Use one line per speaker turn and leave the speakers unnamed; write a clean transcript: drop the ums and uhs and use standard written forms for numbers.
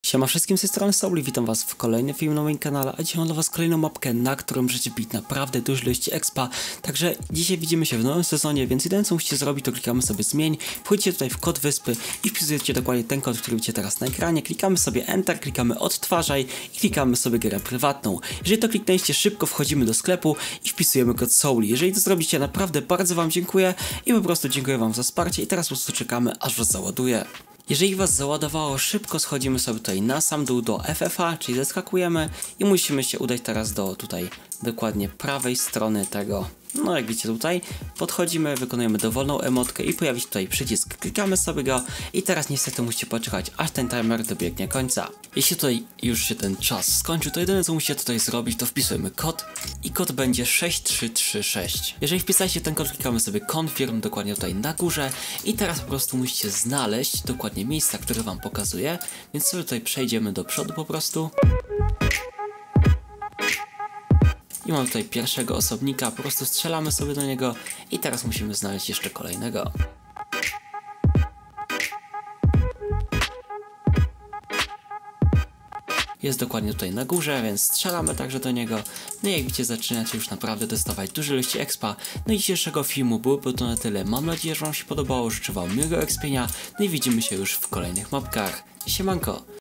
Siema wszystkim, z tej strony Soul, witam was w kolejnym filmie na moim kanale, a dzisiaj mam dla was kolejną mapkę, na którą możecie bić naprawdę duże ilości expa. Także dzisiaj widzimy się w nowym sezonie, więc jedyne co musicie zrobić, to klikamy sobie zmień, wchodzicie tutaj w kod wyspy i wpisujecie dokładnie ten kod, który widzicie teraz na ekranie, klikamy sobie Enter, klikamy odtwarzaj i klikamy sobie grę prywatną. Jeżeli to kliknęliście, szybko wchodzimy do sklepu i wpisujemy kod Soul. Jeżeli to zrobicie, naprawdę bardzo wam dziękuję i po prostu dziękuję wam za wsparcie i teraz po prostu czekamy, aż was załaduje. Jeżeli was załadowało, szybko schodzimy sobie tutaj na sam dół do FFA, czyli zeskakujemy i musimy się udać teraz do tutaj dokładnie prawej strony tego. No jak widzicie tutaj, podchodzimy, wykonujemy dowolną emotkę i pojawi się tutaj przycisk, klikamy sobie go i teraz niestety musicie poczekać, aż ten timer dobiegnie końca. Jeśli tutaj już się ten czas skończył, to jedyne co musicie tutaj zrobić, to wpisujemy kod i kod będzie 6336. Jeżeli wpisaliście ten kod, klikamy sobie confirm dokładnie tutaj na górze i teraz po prostu musicie znaleźć dokładnie miejsca, które wam pokazuje, więc sobie tutaj przejdziemy do przodu po prostu. I mam tutaj pierwszego osobnika, po prostu strzelamy sobie do niego i teraz musimy znaleźć jeszcze kolejnego. Jest dokładnie tutaj na górze, więc strzelamy także do niego. No i jak widzicie, zaczynacie już naprawdę dostawać duże ilości expa. No i dzisiejszego filmu byłoby to na tyle. Mam nadzieję, że wam się podobało, życzę wam miłego expienia. No i widzimy się już w kolejnych mapkach. Siemanko!